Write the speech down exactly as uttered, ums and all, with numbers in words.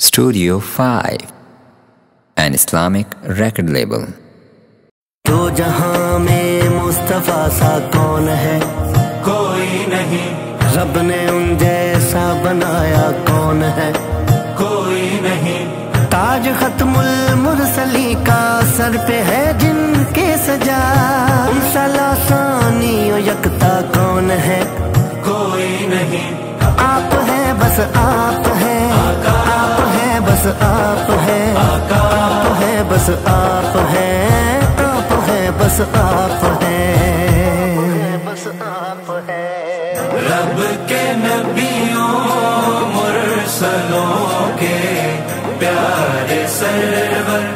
Studio five, an Islamic record label. دو جہاں میں مصطفیٰ سا کون ہے؟ کوئی نہیں. رب نے ان جیسا بنایا کون ہے؟ کوئی نہیں. تاج ختم المرسلی کا سر پہ ہے جن کے سجا، ثانی و یکتا کون ہے؟ کوئی نہیں. آپ ہے بس آپ ہے، آپ ہے بس آپ ہے، آپ ہے بس آپ ہے، آپ ہے بس آپ ہے، بس آپ ہے. رب کے نبیوں مرسلوں کے پیارے سرور